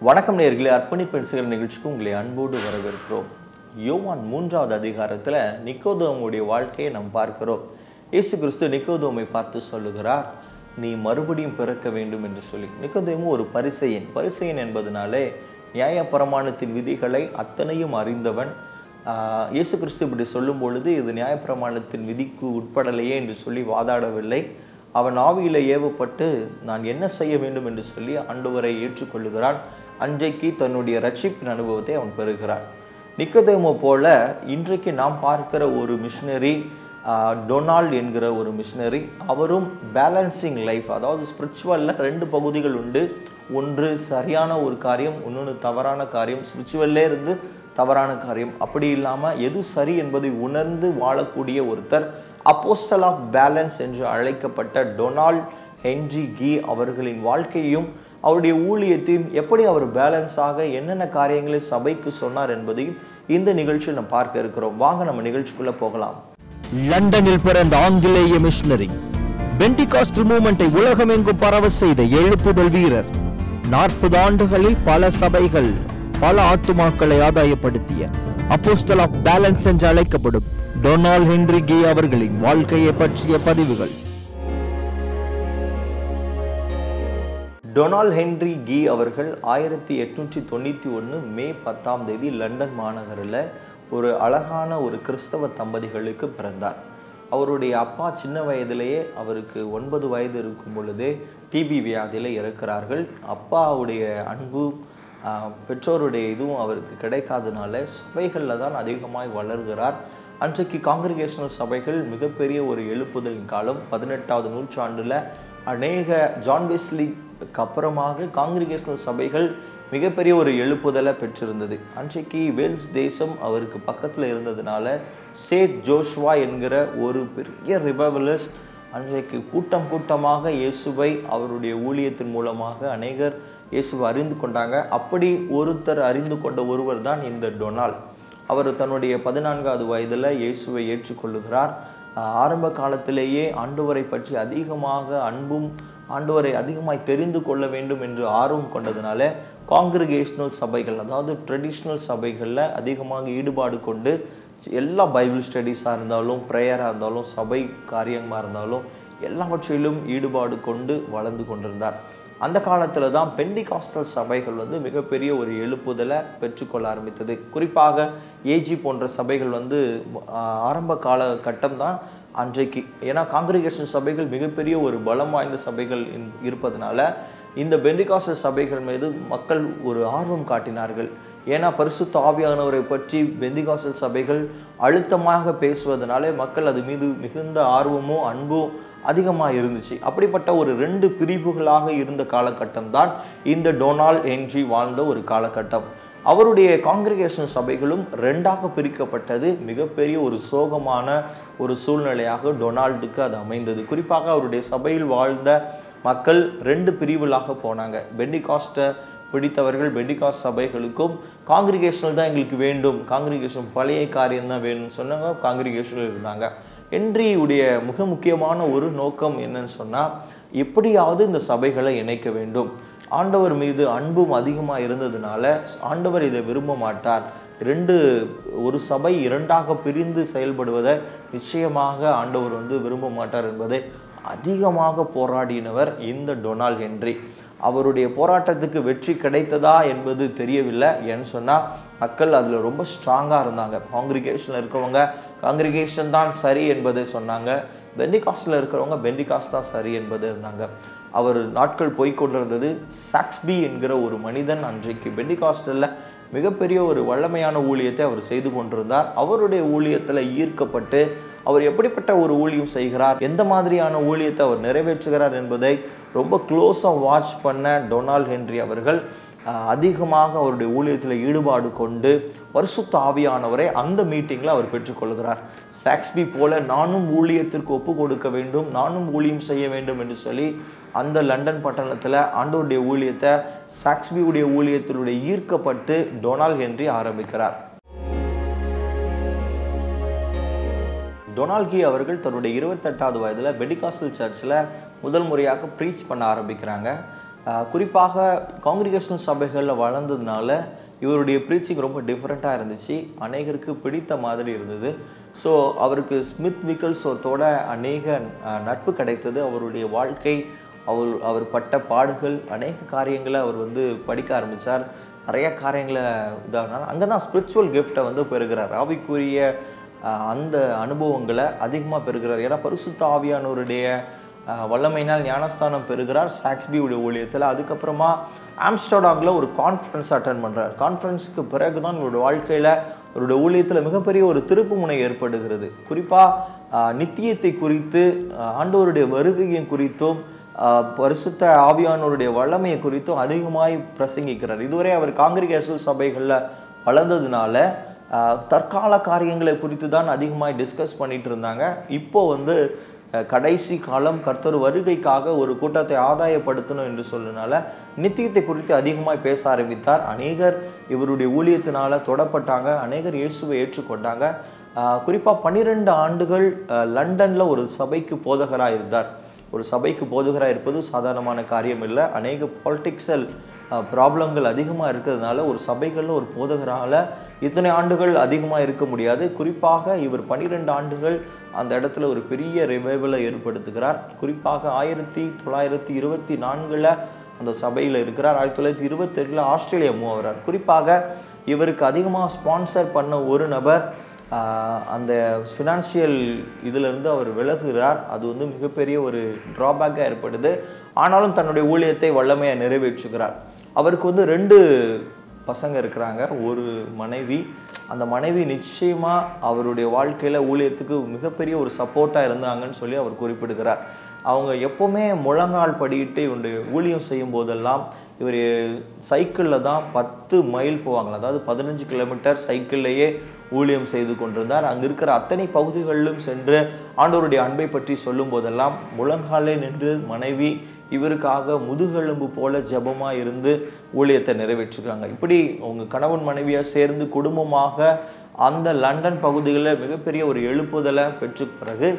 வணக்கம் நேயர்களே, அர்ப்பணிப்பு நிகழ்ச்சிக்கு உங்களை அன்போடு வரவேற்கிறோம். யோவான் 3வது அதிகாரத்தில் நிக்கோதேமுடைய வாழ்க்கையை நாம் பார்க்கிறோம். இயேசு கிறிஸ்து நிக்கோதேமை பார்த்து சொல்லுகிறார், நீ மறுபடியும் பிறக்க வேண்டும் என்று சொல்லி. நிக்கோதேமு ஒரு பரிசேயன் என்பதனாலே நியாயப்பிரமாணத்தின் விதிகளை அத்தனையும் அறிந்தவன். இயேசு கிறிஸ்து இப்படி சொல்லும் பொழுது இது நியாயப்பிரமாணத்தின் விதிக்கு உட்படலையே என்று சொல்லி வாதாடவில்லை. அவன் ஆவியில ஏவப்பட்டு நான் என்ன செய்ய வேண்டும் என்று சொல்லி ஆண்டவரை ஏற்றுக்கொள்ளுகிறான். அன்றைக்கு தன்னுடைய ரட்சிப்பின் அனுபவத்தை அவன் பெறுகிறான். நிக்கோதேமு போல இன்றைக்கு நாம் பார்க்கிற ஒரு மிஷினரி, டொனால்ட் என்கிற ஒரு மிஷினரி, அவரும் பேலன்சிங் லைஃப், அதாவது ஸ்பிரிச்சுவலில் 2 பகுதிகள் உண்டு. ஒன்று சரியான ஒரு காரியம், இன்னொன்று தவறான காரியம். ஸ்பிரிச்சுவல்லே இருந்து தவறான காரியம், அப்படி இல்லாமல் எது சரி என்பதை உணர்ந்து வாழக்கூடிய ஒருத்தர். அப்போஸ்டல் ஆஃப் பேலன்ஸ் என்று அழைக்கப்பட்ட டொனால்ட் ஹென்றி கீ அவர்களின் வாழ்க்கையையும் அவருடைய ஊழியத்தையும் எப்படி அவர் பேலன்ஸாக என்னென்ன காரியங்களை சபைக்கு சொன்னார் என்பதையும் இந்த நிகழ்ச்சியில் நாம் பார்க்க இருக்கிறோம். வாங்க நம்ம நிகழ்ச்சிக்குள்ள போகலாம். லண்டனில் பிறந்த ஆங்கிலேய மிஷனரி, பெண்டிகாஸ்டல் மூவ்மெண்டை உலகமெங்கும் பரவ செய்த எழுப்புதல் வீரர், 40 ஆண்டுகளில் பல சபைகள், பல ஆத்துமாக்களை ஆதாயப்படுத்திய அப்போஸ்டல் ஆஃப் பேலன்ஸ் என்று அழைக்கப்படும் டொனால்ட் ஹென்றி கீ அவர்களின் வாழ்க்கையை பற்றிய பதிவுகள். டொனால்ட் ஹென்றி கீ அவர்கள் 1891 மே 10 லண்டன் மாநகரில் ஒரு அழகான ஒரு கிறிஸ்தவ தம்பதிகளுக்கு பிறந்தார். அவருடைய அப்பா சின்ன வயதிலேயே, அவருக்கு 9 வயது இருக்கும் பொழுதே டிபி வியாதியில் இறக்கிறார்கள். அப்பாவுடைய அன்பு, பெற்றோருடைய இதுவும் அவருக்கு கிடைக்காதனால சபைகளில் தான் அதிகமாய் வளர்கிறார். அன்றைக்கு காங்கிரிகேஷனல் சபைகள் மிகப்பெரிய ஒரு எழுப்புதலின் காலம். 18வது நூற்றாண்டில் அநேக ஜான் வெஸ்லிக்கு அப்புறமாக காங்கிரிகேஷனல் சபைகள் மிகப்பெரிய ஒரு எழுப்புதலை பெற்றிருந்தது. அன்றைக்கு வேல்ஸ் தேசம் அவருக்கு பக்கத்தில் இருந்ததுனால சேத் ஜோஷ்வா என்கிற ஒரு பெரிய ரிவைவலிஸ்ட் அன்றைக்கு கூட்டமாக இயேசுவை அவருடைய ஊழியத்தின் மூலமாக அநேகர் இயேசுவை அறிந்து கொண்டாங்க. அப்படி ஒருத்தர் அறிந்து கொண்ட ஒருவர் தான் இந்த டொனால்ட். அவர் தன்னுடைய 14வது வயதில் இயேசுவை ஏற்றுக்கொள்ளுகிறார். ஆரம்ப காலத்திலேயே ஆண்டவரை பற்றி அதிகமாக அன்பும் ஆண்டவரை அதிகமாய் தெரிந்து கொள்ள வேண்டும் என்று ஆர்வம் கொண்டதுனால காங்கிரிகேஷனல் சபைகள், அதாவது ட்ரெடிஷ்னல் சபைகளில் அதிகமாக ஈடுபாடு கொண்டு எல்லா பைபிள் ஸ்டடீஸாக இருந்தாலும், ப்ரேயராக இருந்தாலும், சபை காரியமாக இருந்தாலும் எல்லாவற்றிலும் ஈடுபாடு கொண்டு வளர்ந்து கொண்டிருந்தார். அந்த காலத்தில் தான் பெண்டிகாஸ்டல் சபைகள் மிகப்பெரிய ஒரு எழுப்புதலை பெற்றுக்கொள்ள ஆரம்பித்தது. குறிப்பாக ஏஜி போன்ற சபைகள் ஆரம்ப காலகட்டம் தான் அன்றைக்கு. ஏன்னா காங்கிரிகேஷன் சபைகள் மிகப்பெரிய ஒரு பலம் வாய்ந்த சபைகள் இருப்பதனால இந்த பெண்டிகாஸ்டல் சபைகள் மீது மக்கள் ஒரு ஆர்வம் காட்டினார்கள். ஏன்னா பரிசுத்த ஆவியானவரை பற்றி பெண்டிகாஸ்டல் சபைகள் அழுத்தமாக பேசுவதனாலே மக்கள் அது மீது மிகுந்த ஆர்வமும் அன்பும் அதிகமாக இருந்துச்சு. அப்படிப்பட்ட ஒரு 2 பிரிவுகளாக இருந்த காலகட்டம் தான் இந்த டொனால்ட் ஹென்றி வாழ்ந்த ஒரு காலகட்டம். அவருடைய காங்கிரிகேஷன் சபைகளும் 2ஆக பிரிக்கப்பட்டது. மிகப்பெரிய ஒரு சோகமான ஒரு சூழ்நிலையாக டொனால்டுக்கு அது அமைந்தது. குறிப்பாக அவருடைய சபையில் வாழ்ந்த மக்கள் 2 பிரிவுகளாக போனாங்க. பெண்டிகாஸ்ட்டை பிடித்தவர்கள் பெண்டிகாஸ்ட் சபைகளுக்கும், காங்கிரிகேஷனல் தான் எங்களுக்கு வேண்டும், காங்கிரிகேஷன் பழைய காரியம் தான் வேணும்னு சொன்னாங்க, காங்கிரிகேஷனில் இருந்தாங்க. ஹென்ரியுடைய மிக முக்கியமான ஒரு நோக்கம் என்னன்னு சொன்னால், எப்படியாவது இந்த சபைகளை இணைக்க வேண்டும். ஆண்டவர் மீது அன்பும் அதிகமாக இருந்ததுனால ஆண்டவர் இதை விரும்ப மாட்டார். ஒரு சபை 2ஆக பிரிந்து செயல்படுவதை நிச்சயமாக ஆண்டவர் விரும்ப மாட்டார் என்பதை அதிகமாக போராடினவர் இந்த டொனால்ட் ஹென்றி. அவருடைய போராட்டத்துக்கு வெற்றி கிடைத்ததா என்பது தெரியவில்லை. ஏன்னு சொன்னால் மக்கள் அதில் ரொம்ப ஸ்ட்ராங்காக இருந்தாங்க. காங்கிரிகேஷனில் இருக்கிறவங்க காங்கிரிகேஷன் தான் சரி என்பதை சொன்னாங்க. பெண்டிகாஸ்டில் இருக்கிறவங்க பெண்டிகாஸ்ட் தான் சரி என்பது இருந்தாங்க. அவர் நாட்கள் போய்கொண்டிருந்தது. சாக்ஸ்பி என்கிற ஒரு மனிதன் அன்றைக்கு பெண்டிகாஸ்டில் மிகப்பெரிய ஒரு வல்லமையான ஊழியத்தை அவர் செய்து கொண்டிருந்தார். அவருடைய ஊழியத்தில் ஈர்க்கப்பட்டு அவர் எப்படிப்பட்ட ஒரு ஊழியம் செய்கிறார், எந்த மாதிரியான ஊழியத்தை அவர் நிறைவேற்றுகிறார் என்பதை ரொம்ப க்ளோஸாக வாட்ச் பண்ண டொனால்ட் ஹென்றி அவர்கள் அதிகமாக அவருடைய ஊழியத்தில் ஈடுபாடு கொண்டு பரிசுத்த ஆவியானவரை அந்த மீட்டிங்கில் அவர் பெற்றுக்கொள்கிறார். சாக்ஸ்பி போல நானும் ஊழியத்திற்கு ஒப்பு கொடுக்க வேண்டும், நானும் ஊழியம் செய்ய வேண்டும் என்று சொல்லி அந்த லண்டன் பட்டணத்தில் ஆண்டவருடைய ஊழியத்தை சாக்ஸ்பியுடைய ஊழியத்தினுடைய ஈர்க்கப்பட்டு டொனால்ட் ஹென்றி ஆரம்பிக்கிறார். டொனால்ட் கீ அவர்கள் தன்னுடைய 28வது வயதில் பெண்டிகாஸ்டல் சர்ச்சில் முதல் முறையாக ப்ரீச் பண்ண ஆரம்பிக்கிறாங்க. குறிப்பாக காங்கிரிகேஷனல் சபைகளில் வளர்ந்ததுனால இவருடைய ப்ரீச்சிங் ரொம்ப டிஃப்ரெண்ட்டாக இருந்துச்சு, அநேகருக்கு பிடித்த மாதிரி இருந்தது. ஸோ அவருக்கு ஸ்மித் விக்கல்ஸோட அநேக நட்பு கிடைத்தது. அவருடைய வாழ்க்கை, அவர் பட்ட பாடுகள், அநேக காரியங்களை அவர் வந்து படிக்க ஆரம்பித்தார். நிறைய காரியங்களை உதாரணம் அங்கே தான் ஸ்பிரிச்சுவல் கிஃப்டை வந்து பெறுகிறார். ஆவிக்குரிய அந்த அனுபவங்களை அதிகமாக பெறுகிறார். ஏன்னா பரிசுத்த ஆவியானவருடைய வல்லமையினால் ஞானஸ்தானம் பெறுகிறார் சாக்ஸ்பியுடைய ஊழியத்தில். அதுக்கப்புறமா ஆம்ஸ்டர்டாமில் ஒரு கான்ஃபரன்ஸ் அட்டன் பண்ணுறார். கான்ஃபரன்ஸுக்கு பிறகு தான் இவருடைய வாழ்க்கையில் இவருடைய ஊழியத்தில் மிகப்பெரிய ஒரு திருப்பு முனை ஏற்படுகிறது. குறிப்பாக நித்தியத்தை குறித்து, ஆண்டவருடைய வருகையை குறித்தும், பரிசுத்த ஆவியானவருடைய வல்லமையை குறித்தும் அதிகமாய் பிரசங்கிக்கிறார். இதுவரை அவர் காங்கிரிகேஷனல் சபைகளில் வளர்ந்ததுனால தற்கால காரியங்களை குறித்து தான் அதிகமாக டிஸ்கஸ் பண்ணிட்டு இருந்தாங்க. இப்போ வந்து கடைசி காலம் கர்த்தர் வருகைக்காக ஒரு கூட்டத்தை ஆதாயப்படுத்தணும் என்று சொன்னனால நித்தியத்தை குறித்து அதிகமாக பேச ஆரம்பித்தார். அநேகர் இவருடைய ஊழியத்தினால தொடப்பட்டாங்க, அநேகர் இயேசுவை ஏற்றுக்கொண்டாங்க. குறிப்பாக 12 ஆண்டுகள் லண்டனில் ஒரு சபைக்கு போதகராக இருந்தார். ஒரு சபைக்கு போதகராக இருப்பது சாதாரணமான காரியம் இல்லை. அநேக பாலிட்டிக்ஸல் ப்ராப்ளங்கள் அதிகமாக இருக்கிறதுனால ஒரு சபைகளில் ஒரு போதகரால் இத்தனை ஆண்டுகள் அதிகமாக இருக்க முடியாது. குறிப்பாக இவர் 12 ஆண்டுகள் அந்த இடத்துல ஒரு பெரிய ரிவைவலை ஏற்படுத்துகிறார். குறிப்பாக 1924 அந்த சபையில் இருக்கிறார். 1928 ஆஸ்திரேலியா மூவ் ஆகிறார். குறிப்பாக இவருக்கு அதிகமாக ஸ்பான்சர் பண்ண ஒரு நபர் அந்த ஃபினான்ஷியல் இதிலிருந்து அவர் விலகுகிறார். அது வந்து மிகப்பெரிய ஒரு ட்ராபேக்காக ஏற்படுது. ஆனாலும் தன்னுடைய ஊழியத்தை வல்லமையாக நிறைவேற்றுகிறார். அவருக்கு வந்து 2 பசங்க இருக்கிறாங்க, ஒரு மனைவி. அந்த மனைவி நிச்சயமாக அவருடைய வாழ்க்கையில் ஊழியத்துக்கு மிகப்பெரிய ஒரு சப்போர்ட்டாக இருந்தாங்கன்னு சொல்லி அவர் குறிப்பிடுகிறார். அவங்க எப்போவுமே முழங்கால் படியிட்டு இவருடைய ஊழியம் செய்யும் போதெல்லாம் இவர் சைக்கிளில் தான் 10 மைல் போவாங்களா, அதாவது 15 கிலோமீட்டர் சைக்கிள்லேயே ஊழியம் செய்து கொண்டிருந்தார். அங்கே இருக்கிற அத்தனை பகுதிகளிலும் சென்று ஆண்டவருடைய அன்பை பற்றி சொல்லும் போதெல்லாம் முழங்காலே நின்று மனைவி இவருக்காக முதுகெலும்பு போல ஜபமாக இருந்து ஊழியத்தை நிறைவேற்றுகிறாங்க. இப்படி அவங்க கணவன் மனைவியாக சேர்ந்து குடும்பமாக அந்த லண்டன் பகுதிகளில் மிகப்பெரிய ஒரு எழுப்புதலை பெற்ற பிறகு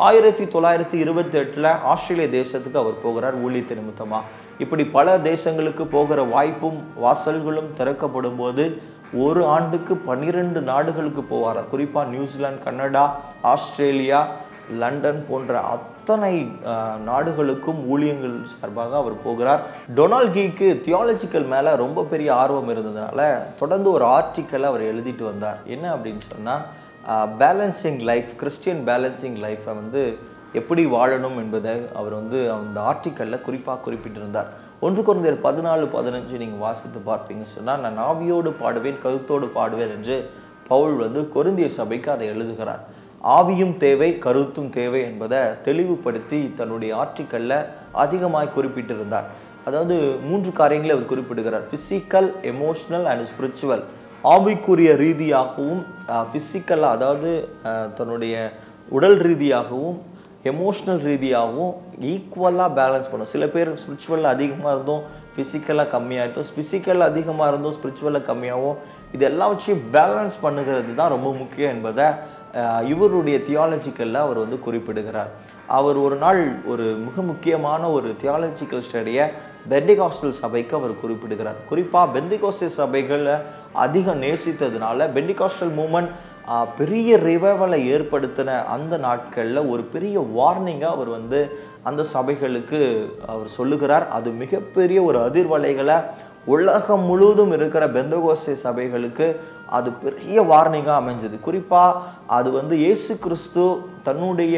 1928 ஆஸ்திரேலிய தேசத்துக்கு அவர் போகிறார் ஊழியத்தை நிமித்தமாக. இப்படி பல தேசங்களுக்கு போகிற வாய்ப்பும் வாசல்களும் திறக்கப்படும் போது ஒரு ஆண்டுக்கு 12 நாடுகளுக்கு போவார். குறிப்பாக நியூசிலாந்து, கனடா, ஆஸ்திரேலியா, லண்டன் போன்ற அத்தனை நாடுகளுக்கும் ஊழியங்கள் சார்பாக அவர் போகிறார். டொனால்ட் கீக்கு தியாலஜிக்கல் மேலே ரொம்ப பெரிய ஆர்வம் இருந்ததுனால தொடர்ந்து ஒரு ஆர்டிக்கலை அவர் எழுதிட்டு வந்தார். என்ன அப்படின்னு சொன்னால், பேலன்சிங் லைஃப், கிறிஸ்டியன் பேலன்சிங் லைஃப்பை வந்து எப்படி வாழணும் என்பதை அவர் வந்து அந்த ஆர்டிக்கலில் குறிப்பாக குறிப்பிட்டிருந்தார். 1 கொரிந்தியர் 14:15 நீங்கள் வாசித்து பார்ப்பீங்க சொன்னால், நான் ஆவியோடு பாடுவேன், கருத்தோடு பாடுவேன் என்று பவுல் வந்து கொரிந்தியர் சபைக்கு அதை எழுதுகிறார். ஆவியும் தேவை, கருத்தும் தேவை என்பதை தெளிவுபடுத்தி தன்னுடைய ஆர்டிக்கலில் அதிகமாக குறிப்பிட்டிருந்தார். அதாவது 3 காரியங்களை அவர் குறிப்பிடுகிறார்: ஃபிசிக்கல், எமோஷனல் அண்ட் ஸ்பிரிச்சுவல். ஆவிக்குரிய ரீதியாகவும், ஃபிசிக்கலாக அதாவது தன்னுடைய உடல் ரீதியாகவும், எமோஷ்னல் ரீதியாகவும் ஈக்குவலாக பேலன்ஸ் பண்ணும். சில பேர் ஸ்பிரிச்சுவலில் அதிகமாக இருந்தும் ஃபிசிக்கலாக கம்மியாகிட்டும், ஃபிசிக்கல் அதிகமாக இருந்தும் ஸ்பிரிச்சுவலாக கம்மியாகவும், இது எல்லாம் வச்சு பேலன்ஸ் பண்ணுகிறது தான் ரொம்ப முக்கியம் என்பதை இவருடைய தியாலஜிக்கலில் அவர் வந்து குறிப்பிடுகிறார். அவர் ஒரு நாள் ஒரு மிக முக்கியமான ஒரு தியாலஜிக்கல் ஸ்டடியை பெண்டிகாஸ்டல் சபைக்கு அவர் குறிப்பிடுகிறார். குறிப்பாக பெண்டிகாஸ்டல் சபைகளை அதிகம் நேசித்ததுனால பெண்டிகாஸ்டல் மூமெண்ட் பெரிய ரிவைவலை ஏற்படுத்தின அந்த நாட்களில் ஒரு பெரிய வார்னிங்காக அவர் வந்து அந்த சபைகளுக்கு அவர் சொல்லுகிறார். அது மிகப்பெரிய ஒரு அதிர்வலைகளை உலகம் முழுவதும் இருக்கிற பெந்தகோஸ்தே சபைகளுக்கு அது பெரிய வார்னிங்காக அமைஞ்சது. குறிப்பாக அது வந்து இயேசு கிறிஸ்து தன்னுடைய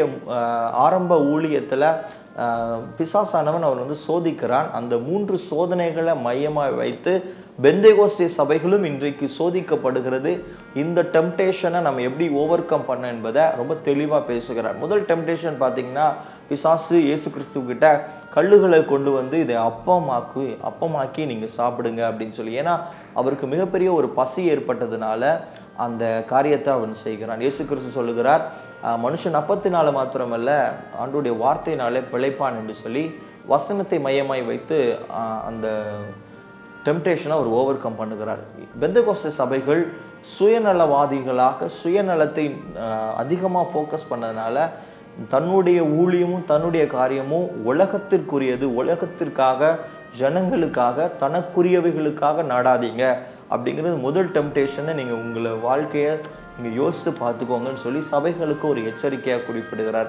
ஆரம்ப ஊழியத்தில் பிசாசானவன் அவர் வந்து சோதிக்கிறான். அந்த 3 சோதனைகளை மையமாக வைத்து பெந்தகோஸ்தே சபைகளும் இன்றைக்கு சோதிக்கப்படுகிறது. இந்த டெம்டேஷனை நம்ம எப்படி ஓவர் கம் பண்ண என்பதை ரொம்ப தெளிவாக பேசுகிறார். முதல் டெம்டேஷன் பார்த்தீங்கன்னா, பிசாசு இயேசு கிறிஸ்துக்கிட்ட கல்லுகளை கொண்டு வந்து இதை அப்பமாக்கி நீங்கள் சாப்பிடுங்க அப்படின்னு சொல்லி, ஏன்னா அவருக்கு மிகப்பெரிய ஒரு பசி ஏற்பட்டதுனால அந்த காரியத்தை அவன் செய்கிறான். இயேசு கிறிஸ்து சொல்லுகிறார், மனுஷன் அப்பத்தினால மாத்திரமல்ல ஆண்டவருடைய வார்த்தையினாலே பிழைப்பான் என்று சொல்லி வசனத்தை மையமாய் வைத்து அந்த டெம்டேஷனை அவர் ஓவர் கம் பண்ணுகிறார். பெந்தகோஸ்தே சபைகள் சுயநலவாதிகளாக சுயநலத்தை அதிகமாக ஃபோக்கஸ் பண்ணதுனால தன்னுடைய ஊழியமும் தன்னுடைய காரியமும் உலகத்திற்குரியது, உலகத்திற்காக ஜனங்களுக்காக தனக்குரியவைகளுக்காக நாடாதீங்க அப்படிங்கிறது முதல் டெம்டேஷனை நீங்கள் உங்களை வாழ்க்கையை நீங்கள் யோசித்து பார்த்துக்கோங்கன்னு சொல்லி சபைகளுக்கு ஒரு எச்சரிக்கையாக குறிப்பிடுகிறார்.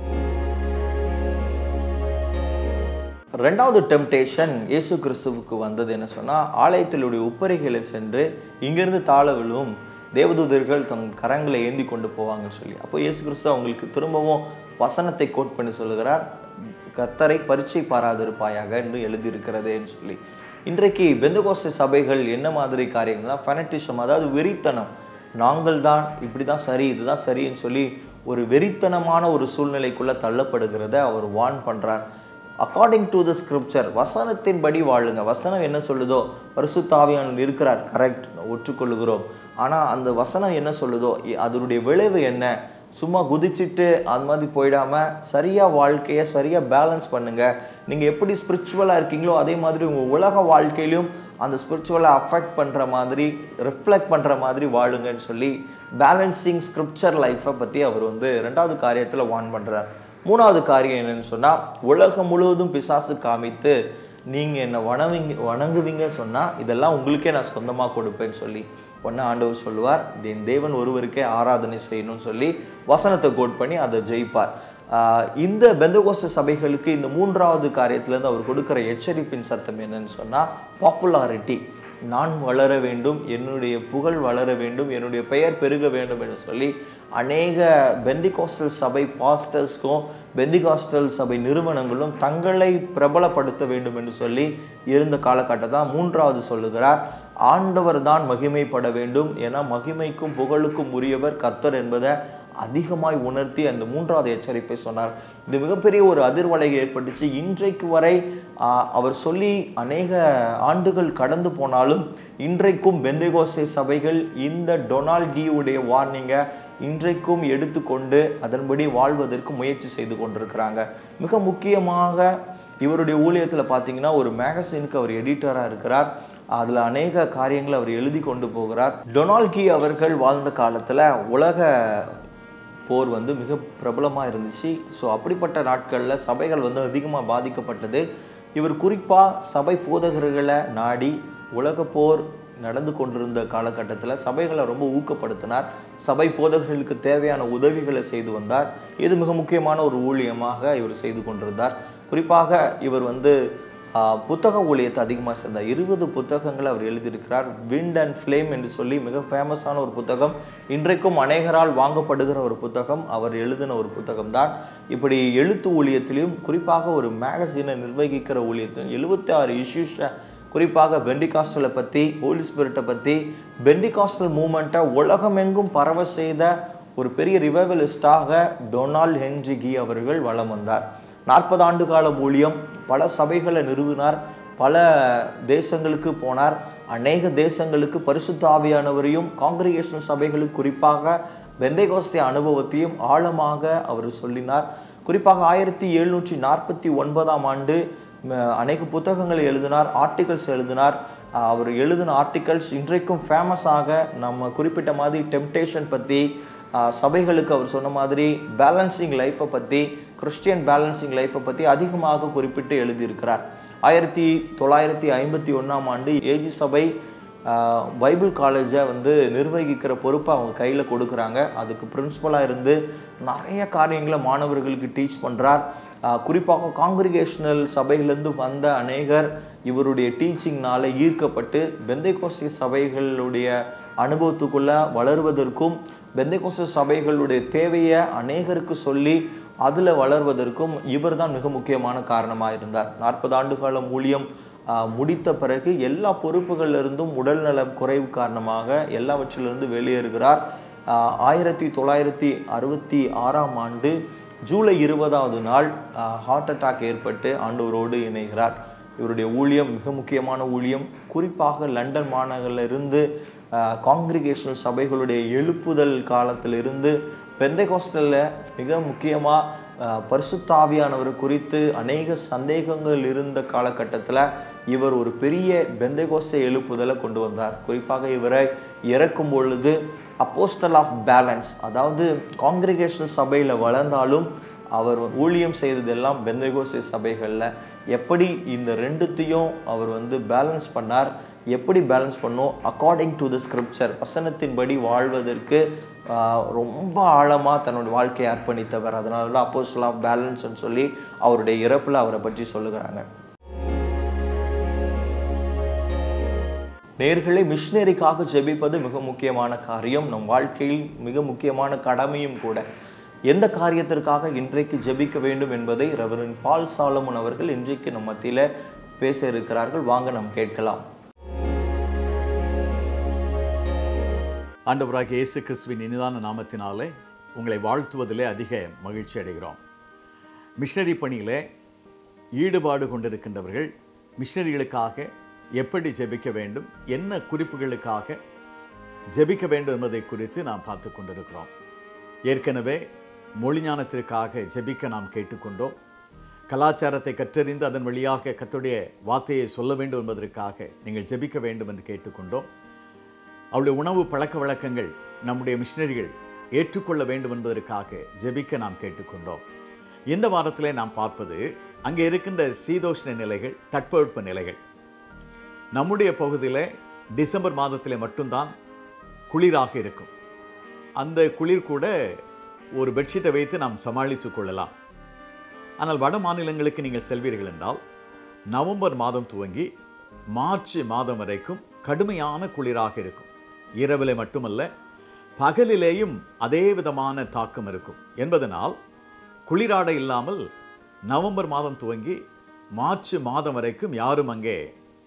ரெண்டாவது டெம்டேஷன் இயேசு கிறிஸ்துவுக்கு வந்தது என்ன சொன்னால், ஆலயத்திலுடைய உப்பரிகளை சென்று இங்கிருந்து தாழ விழும் தேவதூதர்கள் தம் கரங்களை ஏந்தி கொண்டு போவாங்கன்னு சொல்லி. அப்போ இயேசு கிறிஸ்து அவங்களுக்கு திரும்பவும் வசனத்தை கோட் பண்ணி சொல்லுகிறார், கர்த்தரை பரீட்சை பாராதிருப்பாயாக என்று எழுதியிருக்கிறதேன்னு சொல்லி. இன்றைக்கு பெந்தகோஸ்தே சபைகள் என்ன மாதிரி காரியங்கள்னா ஃபெனட்டிசம், அதாவது வெறித்தனம். நாங்கள் தான் இப்படி தான் சரி, இதுதான் சரின்னு சொல்லி ஒரு வெறித்தனமான ஒரு சூழ்நிலைக்குள்ளே தள்ளப்படுகிறத அவர் வார்ன் பண்ணுறார். அக்கார்டிங் டு த ஸ்கிரிப்சர், வசனத்தின்படி வாழுங்க. வசனம் என்ன சொல்லுதோ, பரிசுத்த ஆவியானவர் இருக்கிறார், கரெக்ட், ஒற்றுக்கொள்கிறோம். ஆனால் அந்த வசனம் என்ன சொல்லுதோ அதனுடைய விளைவு என்ன, சும்மா குதிச்சுட்டு அது மாதிரி போயிடாமல் சரியாக வாழ்க்கையை சரியாக பேலன்ஸ் பண்ணுங்கள். நீங்கள் எப்படி ஸ்பிரிச்சுவலாக இருக்கீங்களோ அதே மாதிரி உங்கள் உலக வாழ்க்கையிலும் அந்த ஸ்பிரிச்சுவலை அஃபெக்ட் பண்ணுற மாதிரி, ரிஃப்ளெக்ட் பண்ணுற மாதிரி வாழுங்கன்னு சொல்லி பேலன்சிங் ஸ்கிரிப்சர் லைஃப்பை பற்றி அவர் ரெண்டாவது காரியத்தில் வார்ன் பண்ணுறார். மூணாவது காரியம் என்னன்னு சொன்னால், உலகம் முழுவதும் பிசாசு காமித்து நீங்கள் என்னை வணங்குவீங்க சொன்னால் இதெல்லாம் உங்களுக்கே நான் சொந்தமாக கொடுப்பேன்னு சொல்லி ஒன்று ஆண்டவர் சொல்லுவார். தேவன் ஒருவருக்கே ஆராதனை செய்யணும்னு சொல்லி வசனத்தை கோட் பண்ணி அதை ஜெயிப்பார். இந்த பெந்தகோஸ்தே சபைகளுக்கு இந்த மூன்றாவது காரியத்திலேருந்து அவர் கொடுக்குற எச்சரிப்பின் சத்தம் என்னன்னு சொன்னால், பாப்புலாரிட்டி. நான் வளர வேண்டும், என்னுடைய புகழ் வளர வேண்டும், என்னுடைய பெயர் பெருக வேண்டும் என்று சொல்லி அநேக பெந்திகாஸ்டல் சபை பாஸ்டர்ஸ்க்கும் பெந்திகாஸ்டல் சபை நிறுவனங்களும் தங்களை பிரபலப்படுத்த வேண்டும் என்று சொல்லி இருந்த காலகட்டத்தை மூன்றாவது சொல்லுகிறார். ஆண்டவர் தான் மகிமைப்பட வேண்டும், ஏன்னா மகிமைக்கும் புகழுக்கும் உரியவர் கர்த்தர் என்பதை அதிகமாய் உணர்த்தி அந்த மூன்றாவது எச்சரிப்பை சொன்னார். இது மிகப்பெரிய ஒரு அதிர்வலையை ஏற்பட்டுச்சு. இன்றைக்கு வரை அவர் சொல்லி அநேக ஆண்டுகள் கடந்து போனாலும் இன்றைக்கும் பெந்தகோஸ்தே சபைகள் இந்த டொனால்ட் கீயுடைய வார்னிங்கை இன்றைக்கும் எடுத்துக்கொண்டு அதன்படி வாழ்வதற்கு முயற்சி செய்து கொண்டிருக்கிறாங்க. மிக முக்கியமாக இவருடைய ஊழியத்தில் பார்த்தீங்கன்னா ஒரு மேகசினுக்கு அவர் எடிட்டராக இருக்கிறார். அதில் அநேக காரியங்களை அவர் எழுதி கொண்டு போகிறார். டொனால்ட் கீ அவர்கள் வாழ்ந்த காலத்தில் உலக போர் மிக பிரபலமாக இருந்துச்சு. ஸோ அப்படிப்பட்ட நாட்களில் சபைகள் அதிகமாக பாதிக்கப்பட்டது. இவர் குறிப்பாக சபை போதகர்களை நாடி உலக போர் நடந்து கொண்டிருந்த காலகட்டத்தில் சபைகளை ரொம்ப ஊக்கப்படுத்தினார். சபை போதகர்களுக்கு தேவையான உதவிகளை செய்து வந்தார். இது மிக முக்கியமான ஒரு ஊழியமாக இவர் செய்து கொண்டிருந்தார். குறிப்பாக இவர் புத்தக ஊழியத்தை அதிகமாக சேர்ந்தார். 20 புத்தகங்களை அவர் எழுதியிருக்கிறார். விண்ட் அண்ட் ஃப்ளேம் என்று சொல்லி மிக ஃபேமஸான ஒரு புத்தகம், இன்றைக்கும் அநேகரால் வாங்கப்படுகிற ஒரு புத்தகம், அவர் எழுதின ஒரு புத்தகம் தான். இப்படி எழுத்து ஊழியத்திலையும் குறிப்பாக ஒரு மேகசினை நிர்வகிக்கிற ஊழியத்திலும் 76 இஷ்யூஸை குறிப்பாக பெண்டிகாஸ்டலை பற்றி, ஹோலி ஸ்பிரிட்டை பற்றி, பெண்டிகாஸ்டல் மூமெண்ட்டை உலகமெங்கும் பரவ செய்த ஒரு பெரிய ரிவைவலிஸ்டாக டொனால்ட் ஹென்றி கீ அவர்கள் வலம் வந்தார். 40 ஆண்டு கால ஊழியம், பல சபைகளை நிறுவினார், பல தேசங்களுக்கு போனார். அநேக தேசங்களுக்கு பரிசுத்த ஆவியானவரையும் காங்கிரிகேஷனல் சபைகளுக்கு குறிப்பாக பெந்தகோஸ்தே அனுபவத்தையும் ஆழமாக அவர் சொல்லினார். குறிப்பாக 1749ஆம் ஆண்டு அநேக புத்தகங்களை எழுதினார், ஆர்டிகல்ஸ் எழுதினார். அவர் எழுதின ஆர்டிகல்ஸ் இன்றைக்கும் ஃபேமஸாக நம்ம குறிப்பிட்ட மாதிரி டெம்டேஷன் பற்றி, சபைகளுக்கு அவர் சொன்ன மாதிரி பேலன்சிங் லைஃப்பை பற்றி, கிறிஸ்டியன் பேலன்சிங் லைஃப்பை பற்றி அதிகமாக குறிப்பிட்டு எழுதியிருக்கிறார். 1951ஆம் ஆண்டு ஏஜி சபை பைபிள் காலேஜை நிர்வகிக்கிற பொறுப்பை அவங்க கையில் கொடுக்குறாங்க. அதுக்கு பிரின்சிபலாக இருந்து நிறைய காரியங்களை மாணவர்களுக்கு டீச் பண்ணுறார். குறிப்பாக காங்கிரிகேஷனல் சபையிலேருந்து வந்த அநேகர் இவருடைய டீச்சிங்னால ஈர்க்கப்பட்டு பெந்தகோஸ்தே சபைகளுடைய அனுபவத்துக்குள்ளே வளர்வதற்கும், பெந்தகோஸ்தே சபைகளுடைய தேவையை அநேகருக்கு சொல்லி அதில் வளர்வதற்கும் இவர் தான் மிக முக்கியமான காரணமாக இருந்தார். 40 ஆண்டு காலம் ஊழியம் முடித்த பிறகு எல்லா பொறுப்புகளிலிருந்தும் உடல்நலம் குறைவு காரணமாக எல்லாவற்றிலிருந்து வெளியேறுகிறார். 1966ஆம் ஆண்டு ஜூலை 20ஆவது நாள் ஹார்ட் அட்டாக் ஏற்பட்டு ஆண்டவரோடு இணைகிறார். இவருடைய ஊழியம் மிக முக்கியமான ஊழியம். குறிப்பாக லண்டன் மாநகரில் இருந்து காங்கிரிகேஷனல் சபைகளுடைய எழுப்புதல் காலத்திலிருந்து பெந்தகோஸ்தலில் மிக முக்கியமாக பரிசுத்த ஆவியானவர் குறித்து அநேக சந்தேகங்கள் இருந்த காலகட்டத்தில் இவர் ஒரு பெரிய பெந்தகோஸ்தே எழுப்புதலை கொண்டு வந்தார். குறிப்பாக இவரை இறக்கும் பொழுது அப்போஸ்டல் ஆஃப் பேலன்ஸ், அதாவது காங்கிரிகேஷனல் சபையில் வளர்ந்தாலும் அவர் ஊழியம் செய்ததெல்லாம் பெந்தகோஸ்தே சபைகளில். எப்படி இந்த ரெண்டுத்தையும் அவர் வந்து பேலன்ஸ் பண்ணார், எப்படி பேலன்ஸ் பண்ணோம் அக்கார்டிங் டு த ஸ்கிரிப்சர், வசனத்தின்படி வாழ்வதற்கு ரொம்ப ஆழமாக தன்னுடைய வாழ்க்கையை அர்ப்பணித்தவர். அதனால தான் அப்போஸ்டல் ஆஃப் பேலன்ஸ்ன்னு சொல்லி அவருடைய இறப்பில் அவரை பற்றி சொல்லுகிறாங்க. நேயர்களே, மிஷினரிக்காக ஜெபிப்பது மிக முக்கியமான காரியம், நம் வாழ்க்கையில் மிக முக்கியமான கடமையும் கூட. எந்த காரியத்திற்காக இன்றைக்கு ஜெபிக்க வேண்டும் என்பதை ரெவரண்ட் பால் சாலமன் அவர்கள் இன்றைக்கு நம் மத்தியில் பேச இருக்கிறார்கள். வாங்க நாம் கேட்கலாம். ஆண்டவராகிய இயேசு கிறிஸ்துவின் இனிதான நாமத்தினாலே உங்களை வாழ்த்துவதிலே அதிக மகிழ்ச்சி அடைகிறோம். மிஷனரி பணியிலே ஈடுபாடு கொண்டிருக்கின்றவர்கள் மிஷனரிகளுக்காக எப்படி ஜெபிக்க வேண்டும், என்ன குறிப்புகளுக்காக ஜெபிக்க வேண்டும் என்பதை குறித்து நாம் பார்த்து கொண்டிருக்கிறோம். ஏற்கனவே மொழி ஞானத்திற்காக ஜெபிக்க நாம் கேட்டுக்கொண்டோம். கலாச்சாரத்தை கற்றறிந்து அதன் வழியாக கர்த்தருடைய வார்த்தையை சொல்ல வேண்டும் என்பதற்காக நீங்கள் ஜெபிக்க வேண்டும் என்று கேட்டுக்கொண்டோம். அவருடைய உணவு பழக்க வழக்கங்கள் நம்முடைய மிஷனரிகள் ஏற்றுக்கொள்ள வேண்டும் என்பதற்காக ஜெபிக்க நாம் கேட்டுக்கொண்டோம். இந்த வாரத்திலே நாம் பார்ப்பது அங்கே இருக்கின்ற சீதோஷ்ண நிலைகள், தட்பவெட்ப நிலைகள். நம்முடைய பகுதியில் டிசம்பர் மாதத்திலே மட்டும்தான் குளிராக இருக்கும். அந்த குளிர் கூட ஒரு பெட்ஷீட்டை வைத்து நாம் சமாளித்து கொள்ளலாம். ஆனால் வட மாநிலங்களுக்கு நீங்கள் செல்வீர்கள் என்றால் நவம்பர் மாதம் துவங்கி மார்ச் மாதம் வரைக்கும் கடுமையான குளிராக இருக்கும். இரவிலே மட்டுமல்ல, பகலிலேயும் அதே விதமான தாக்கம் இருக்கும் என்பதனால் குளிராடை இல்லாமல் நவம்பர் மாதம் துவங்கி மார்ச் மாதம் வரைக்கும் யாரும் அங்கே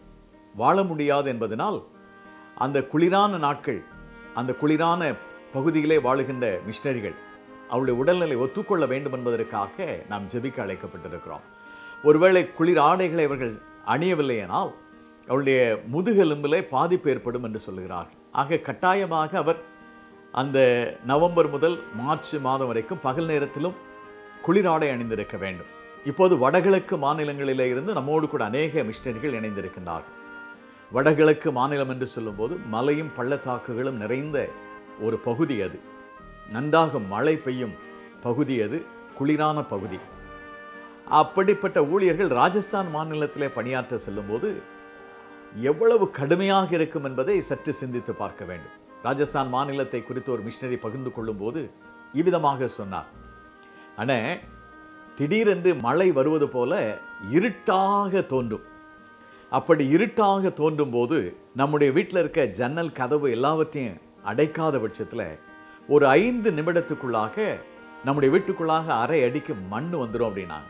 வாழ முடியாது என்பதனால் அந்த குளிரான நாட்கள், அந்த குளிரான பகுதியிலே வாழுகின்ற மிஷனரிகள் அவருடைய உடல்நிலை ஒத்துக்கொள்ள வேண்டும் என்பதற்காக நாம் ஜெபிக்க அழைக்கப்பட்டிருக்கிறோம். ஒருவேளை குளிர் ஆடைகளை அவர்கள் அணியவில்லையானால் அவருடைய முதுகெலும்பிலே பாதிப்பு ஏற்படும் என்று சொல்லுகிறார். ஆக கட்டாயமாக அவர் அந்த நவம்பர் முதல் மார்ச் மாதம் வரைக்கும் பகல் நேரத்திலும் குளிராடை அணிந்திருக்க வேண்டும். இப்போது வடகிழக்கு மாநிலங்களிலே இருந்து நம்மோடு கூட அநேக மிஷனரிகள் இணைந்திருக்கின்றார்கள். வடகிழக்கு மாநிலம் என்று சொல்லும்போது மலையும் பள்ளத்தாக்குகளும் நிறைந்த ஒரு பகுதி, அது நன்றாக மழை பெய்யும் பகுதி, அது குளிரான பகுதி. அப்படிப்பட்ட ஊழியர்கள் ராஜஸ்தான் மாநிலத்திலே பணியாற்ற செல்லும்போது எவ்வளவு கடுமையாக இருக்கும் என்பதை சற்று சிந்தித்து பார்க்க வேண்டும். ராஜஸ்தான் மாநிலத்தை குறித்து ஒரு மிஷனரி பகிர்ந்து கொள்ளும் போது இவ்விதமாக சொன்னார், அண்ணே, திடீரென்று மழை வருவது போல இருட்டாக தோன்றும். அப்படி இருட்டாக தோன்றும் போது நம்முடைய வீட்டில் இருக்க ஜன்னல் கதவு எல்லாவற்றையும் அடைக்காத பட்சத்தில் ஒரு 5 நிமிடத்துக்குள்ளாக நம்முடைய வீட்டுக்குள்ளாக அரை அடிக்கு மண் வந்துடும் அப்படின்னாங்க.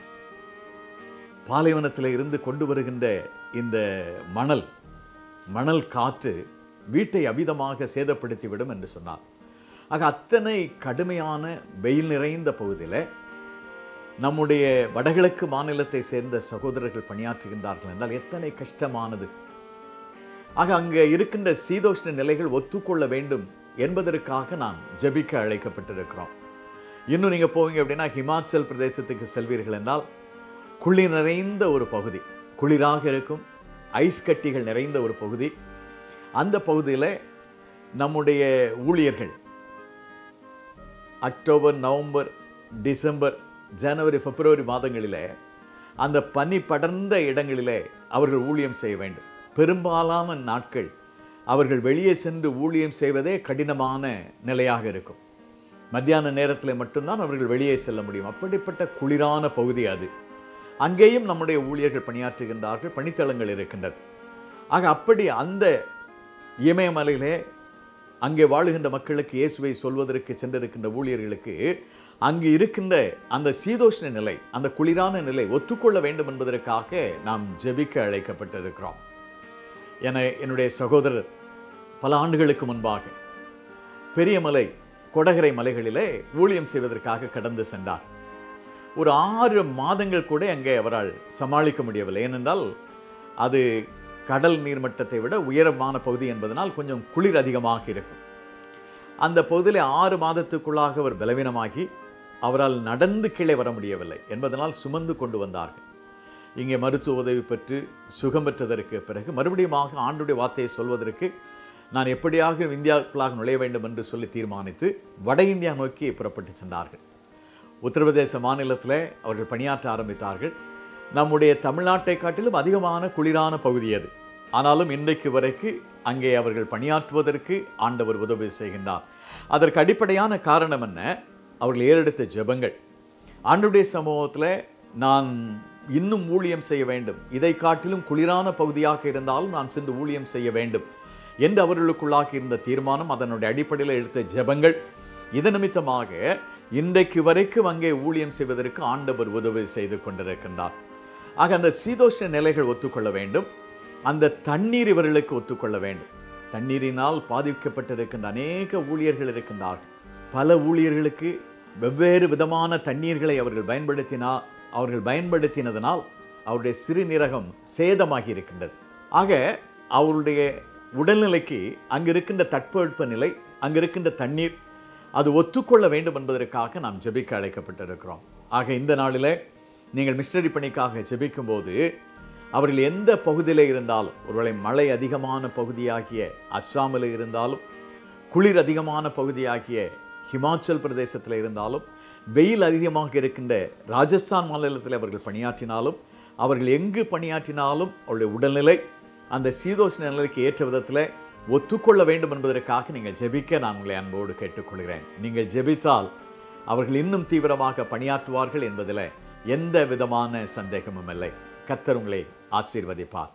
பாலைவனத்தில் இருந்து கொண்டு வருகின்ற இந்த மணல் காற்று வீட்டை அமிதமாக சேதப்படுத்திவிடும் என்று சொன்னார். ஆக அத்தனை கடுமையான வெயில் நிறைந்த பகுதியில் நம்முடைய வடகிழக்கு மாநிலத்தை சேர்ந்த சகோதரர்கள் பணியாற்றுகின்றார்கள் என்றால் எத்தனை கஷ்டமானது. ஆக அங்கே இருக்கின்ற சீதோஷ்ண நிலைகள் ஒத்துக்கொள்ள வேண்டும் என்பதற்காக நாம் ஜெபிக்க அழைக்கப்பட்டிருக்கிறோம். இன்னும் நீங்கள் போவீங்க அப்படின்னா ஹிமாச்சல் பிரதேசத்துக்கு செல்வீர்கள் என்றால் குளிர் நிறைந்த ஒரு பகுதி, குளிராக இருக்கும், ஐஸ் கட்டிகள் நிறைந்த ஒரு பகுதி. அந்த பகுதியில் நம்முடைய ஊழியர்கள் அக்டோபர், நவம்பர், டிசம்பர், ஜனவரி, பிப்ரவரி மாதங்களிலே அந்த பனி படர்ந்த இடங்களிலே அவர்கள் ஊழியம் செய்ய வேண்டும். பெரும்பாலான நாட்கள் அவர்கள் வெளியே சென்று ஊழியம் செய்வதே கடினமான நிலையாக இருக்கும். மத்தியான நேரத்தில் மட்டும்தான் அவர்கள் வெளியே செல்ல முடியும். அப்படிப்பட்ட குளிரான பகுதி அது. அங்கேயும் நம்முடைய ஊழியர்கள் பணியாற்றுகின்றார்கள், பணித்தளங்கள் இருக்கின்றது. ஆக அப்படி அந்த இமயமலையிலே அங்கே வாழுகின்ற மக்களுக்கு இயேசுவை சொல்வதற்கு சென்றிருக்கின்ற ஊழியர்களுக்கு அங்கு இருக்கின்ற அந்த சீதோஷ்ண நிலை, அந்த குளிரான நிலை ஒத்துக்கொள்ள வேண்டும் என்பதற்காக நாம் ஜெபிக்க அழைக்கப்பட்டிருக்கிறோம். என்னுடைய சகோதரர் பல ஆண்டுகளுக்கு முன்பாக பெரியமலை, கொடகரை மலைகளிலே ஊழியம் செய்வதற்காக கடந்து சென்றார். ஒரு 6 மாதங்கள் கூட அங்கே அவரால் சமாளிக்க முடியவில்லை. ஏனென்றால் அது கடல் நீர்மட்டத்தை விட உயரமான பகுதி என்பதனால் கொஞ்சம் குளிர் அதிகமாக இருக்கும். அந்த பகுதியில் 6 மாதத்துக்குள்ளாக அவர் பலவீனமாகி அவரால் நடந்து கீழே வர முடியவில்லை என்பதனால் சுமந்து கொண்டு வந்தார்கள். இங்கே மருத்துவ உதவி பெற்று சுகம் பெற்றதற்கு பிறகு மறுபடியும் ஆண்டுடைய வார்த்தையை சொல்வதற்கு நான் எப்படியாக இந்தியாவுக்குள்ளாக நுழைய வேண்டும் என்று சொல்லி தீர்மானித்து வட இந்தியா நோக்கி புறப்பட்டு சென்றார்கள். உத்தரப்பிரதேச மாநிலத்தில் அவர்கள் பணியாற்ற ஆரம்பித்தார்கள். நம்முடைய தமிழ்நாட்டை காட்டிலும் அதிகமான குளிரான பகுதி அது. ஆனாலும் இன்றைக்கு வரைக்கும் அங்கே அவர்கள் பணியாற்றுவதற்கு ஆண்டவர் உதவி செய்கின்றார். அதற்கு அடிப்படையான காரணம் என்ன? அவர்கள் ஏறெடுத்த ஜெபங்கள். ஆண்டவருடைய சமூகத்தில் நான் இன்னும் ஊழியம் செய்ய வேண்டும், இதை காட்டிலும் குளிரான பகுதியாக இருந்தாலும் நான் சென்று ஊழியம் செய்ய வேண்டும் என்று அவர்களுக்குள்ளாக இருந்த தீர்மானம், அதனுடைய அடிப்படையில் எடுத்த ஜெபங்கள். இது நிமித்தமாக இன்றைக்கு வரைக்கும் அங்கே ஊழியம் செய்வதற்கு ஆண்டவர் உதவி செய்து கொண்டிருக்கின்றார். ஆக அந்த சீதோஷ்ண நிலைகள் ஒத்துக்கொள்ள வேண்டும். அந்த தண்ணீர் இவர்களுக்கு ஒத்துக்கொள்ள வேண்டும். தண்ணீரினால் பாதிக்கப்பட்டிருக்கின்ற அநேக ஊழியர்கள் இருக்கின்றார்கள். பல ஊழியர்களுக்கு வெவ்வேறு விதமான தண்ணீர்களை அவர்கள் பயன்படுத்தினதனால் அவருடைய சிறுநீரகம் சேதமாகி இருக்கின்றது. ஆக அவருடைய உடல்நிலைக்கு அங்கு இருக்கின்ற தட்பவெட்ப நிலை, அங்கு இருக்கின்ற தண்ணீர் அது ஒத்துக்கொள்ள வேண்டும் என்பதற்காக நாம் ஜெபிக்க அழைக்கப்பட்டிருக்கிறோம். ஆக இந்த நாளில் நீங்கள் மிஷனரி பணிக்காக ஜெபிக்கும் போது அவர்கள் எந்த பகுதியில் இருந்தாலும், ஒருவேளை மழை அதிகமான பகுதியாகிய அஸ்ஸாமில் இருந்தாலும், குளிர் அதிகமான பகுதியாகிய ஹிமாச்சல் பிரதேசத்தில் இருந்தாலும், வெயில் அதிகமாக இருக்கின்ற ராஜஸ்தான் மாநிலத்தில் அவர்கள் பணியாற்றினாலும், அவர்கள் எங்கு பணியாற்றினாலும் அவருடைய உடல்நிலை அந்த சீதோஷ்ண நிலைக்கு ஏற்ற விதத்தில் ஒத்துக்கொள்ள வேண்டும் என்பதற்காக நீங்கள் ஜெபிக்க நான் உங்களை அன்போடு கேட்டுக்கொள்கிறேன். நீங்கள் ஜெபித்தால் அவர்கள் இன்னும் தீவிரமாக பணியாற்றுவார்கள் என்பதில் எந்த விதமான சந்தேகமும் இல்லை. கர்த்தர் உங்களை ஆசீர்வதிப்பார்.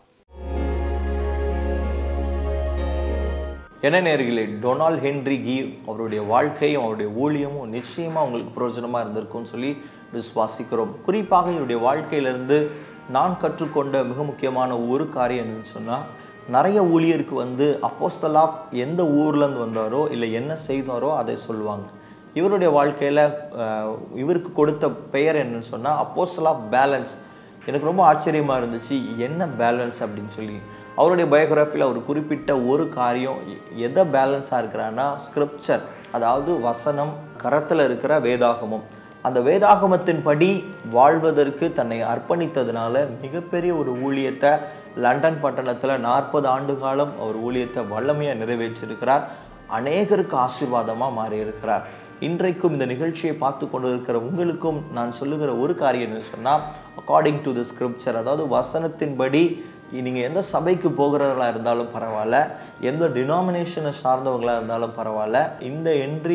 என்ன நேயர்களே, டொனால்ட் ஹென்றி கீ அவருடைய வாழ்க்கையும் அவருடைய ஊழியமும் நிச்சயமாக உங்களுக்கு பிரயோஜனமாக இருந்திருக்கும்னு சொல்லி விசுவாசிக்கிறோம். குறிப்பாக இவருடைய வாழ்க்கையிலிருந்து நான் கற்றுக்கொண்ட மிக முக்கியமான ஒரு காரியம் என்னன்னு சொன்னால், நிறைய ஊழியருக்கு அப்போஸ்தல் ஆஃப் எந்த ஊர்லேருந்து வந்தாரோ இல்லை என்ன செய்தாரோ அதை சொல்லுவாங்க. இவருடைய வாழ்க்கையில் இவருக்கு கொடுத்த பெயர் என்னன்னு சொன்னால் அப்போஸ்தல் ஆஃப் பேலன்ஸ். எனக்கு ரொம்ப ஆச்சரியமாக இருந்துச்சு, என்ன பேலன்ஸ் அப்படின்னு சொல்லி. அவருடைய பயோகிராஃபியில் அவர் குறிப்பிட்ட ஒரு காரியம், எதை பேலன்ஸாக இருக்கிறான்னா ஸ்கிரிப்சர், அதாவது வசனம், கரத்தில் இருக்கிற வேதாகமம். அந்த வேதாகமத்தின் படி வாழ்வதற்கு தன்னை அர்ப்பணித்ததுனால மிகப்பெரிய ஒரு ஊழியத்தை லண்டன் பட்டணத்தில் 40 ஆண்டு காலம் அவர் ஊழியத்தை வல்லமையாக நிறைவேற்றியிருக்கிறார். அநேகருக்கு ஆசீர்வாதமாக மாறியிருக்கிறார். இன்றைக்கும் இந்த நிகழ்ச்சியை பார்த்து கொண்டு இருக்கிற உங்களுக்கும் நான் சொல்லுகிற ஒரு காரியம் என்ன சொன்னால், அக்கார்டிங் டு தி ஸ்கிரிப்சர், அதாவது வசனத்தின்படி நீங்கள் எந்த சபைக்கு போகிறவர்களாக இருந்தாலும் பரவாயில்ல, எந்த டினாமினேஷனை சார்ந்தவர்களாக இருந்தாலும் பரவாயில்ல, இந்த ஹென்றி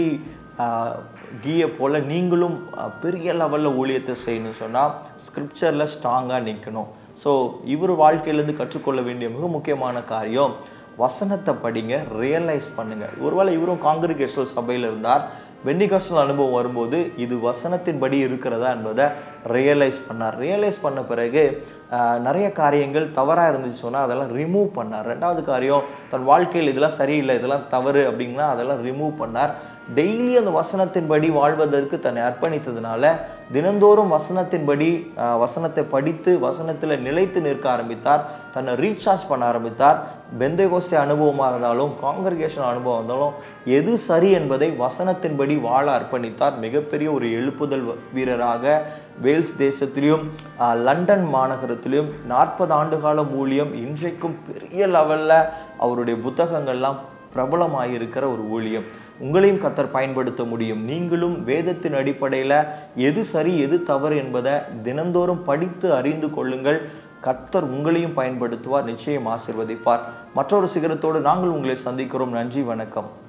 கீயை போல் நீங்களும் பெரிய லெவலில் ஊழியத்தை செய்யணும்னு சொன்னால் ஸ்கிரிப்சரில் ஸ்ட்ராங்காக நிற்கணும். ஸோ இவர் வாழ்க்கையிலேருந்து கற்றுக்கொள்ள வேண்டிய மிக முக்கியமான காரியம், வசனத்தை படிங்க, ரியலைஸ் பண்ணுங்கள். ஒருவேளை இவரும் காங்கிரிகேஷனல் சபையில் இருந்தார், பெண்டிகாஸ்டல் அனுபவம் வரும்போது இது வசனத்தின்படி இருக்கிறதா என்பதை ரியலைஸ் பண்ணார். ரியலைஸ் பண்ண பிறகு நிறைய காரியங்கள் தவறாக இருந்துச்சு சொன்னால் அதெல்லாம் ரிமூவ் பண்ணார். ரெண்டாவது காரியம், தன் வாழ்க்கையில் இதெல்லாம் சரியில்லை, இதெல்லாம் தவறு அப்படின்னா அதெல்லாம் ரிமூவ் பண்ணார். டெய்லி அந்த வசனத்தின்படி வாழ்வதற்கு தன்னை அர்ப்பணித்ததுனால தினந்தோறும் வசனத்தை படித்து வசனத்தில் நிலைத்து நிற்க ஆரம்பித்தார். தன்னை ரீசார்ஜ் பண்ண ஆரம்பித்தார். பெந்தேகோஸ்தே அனுபவமாக இருந்தாலும் காங்கிரிகேஷன் அனுபவம் இருந்தாலும் எது சரி என்பதை வசனத்தின்படி வாழ அர்ப்பணித்தார். மிகப்பெரிய ஒரு எழுப்புதல் வீரராக வேல்ஸ் தேசத்திலையும் லண்டன் மாநகரத்திலையும் 40 ஆண்டு காலம் ஊழியம், இன்றைக்கும் பெரிய லெவலில் அவருடைய புத்தகங்கள்லாம் பிரபலமாயிருக்கிற ஒரு ஊழியம். உங்களையும் கர்த்தர் பயன்படுத்த முடியும். நீங்களும் வேதத்தின் அடிப்படையில் எது சரி எது தவறு என்பதை தினந்தோறும் படித்து அறிந்து கொள்ளுங்கள். கர்த்தர் உங்களையும் பயன்படுத்துவார், நிச்சயம் ஆசீர்வதிப்பார். மற்றொரு சிகரத்தோடு நாங்கள் உங்களை சந்திக்கிறோம். நன்றி, வணக்கம்.